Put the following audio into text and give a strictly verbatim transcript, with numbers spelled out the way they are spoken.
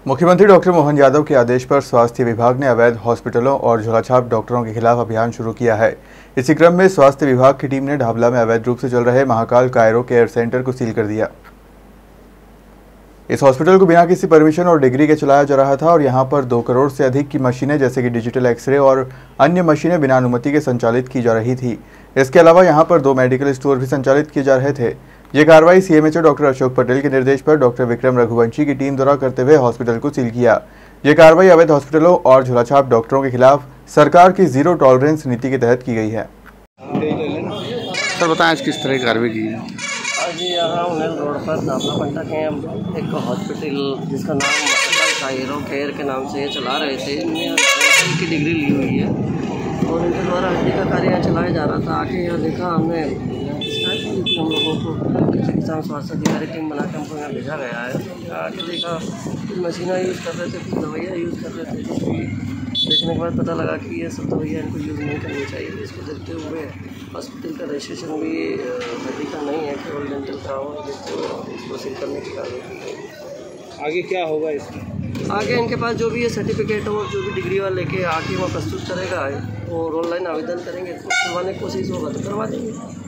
मुख्यमंत्री डॉक्टर मोहन यादव के आदेश पर स्वास्थ्य विभाग ने अवैध हॉस्पिटलों और झोलाछाप डॉक्टरों के खिलाफ अभियान शुरू किया है। इसी क्रम में स्वास्थ्य विभाग की टीम ने ढाबला में अवैध रूप से चल रहे महाकाल कायरो केयर सेंटर को सील कर दिया। इस हॉस्पिटल को बिना किसी परमिशन और डिग्री के चलाया जा रहा था और यहां पर दो करोड़ से अधिक की मशीनें जैसे कि डिजिटल एक्सरे और अन्य मशीनें बिना अनुमति के संचालित की जा रही थी। इसके अलावा यहां पर दो मेडिकल स्टोर भी संचालित किए जा रहे थे। ये कार्रवाई सीएमएचओ डॉक्टर अशोक पटेल के निर्देश पर डॉक्टर विक्रम रघुवंशी की टीम द्वारा करते हुए हॉस्पिटल को सील किया। ये कार्रवाई अवैध हॉस्पिटलों और झोलाछाप डॉक्टरों के खिलाफ सरकार की जीरो टॉलरेंस नीति के तहत की गई है। सर बताएं आज किस तरह की कार्रवाई की है? आज यहाँ उन्हेल रोड पर ढाबला पंटा के एक हॉस्पिटल जिसका नाम महाकाल कायरो केयर के नाम से ये चला रहे थे। इनने की डिग्री ली हुई है और इनके द्वारा हड्डी का कार्य यहाँ चलाया जा रहा था। आके यहाँ देखा हमने हम लोगों को किसी किसान स्वास्थ्य अधिकारी टीम बना के हमको यहाँ भेजा गया है। आके देखा कुछ मशीनें यूज़ कर रहे थे, कुछ दवाइयाँ यूज़ कर रहे थे। देखने के बाद पता लगा कि ये सब दवाइयाँ इनको यूज़ नहीं करनी चाहिए। इसको देखते हुए हॉस्पिटल का रजिस्ट्रेशन भी हड्डी का नहीं है, केवल डेंटल का हो, जिसको इसको सील करने की कार्रवाई। आगे क्या होगा इसमें? आगे इनके पास जो भी ये सर्टिफिकेट हो, जो भी डिग्री वाला लेके आके वहाँ प्रस्तुत करेगा और ऑनलाइन आवेदन करेंगे, तो करवाने की कोशिश होगा तो करवा देंगे।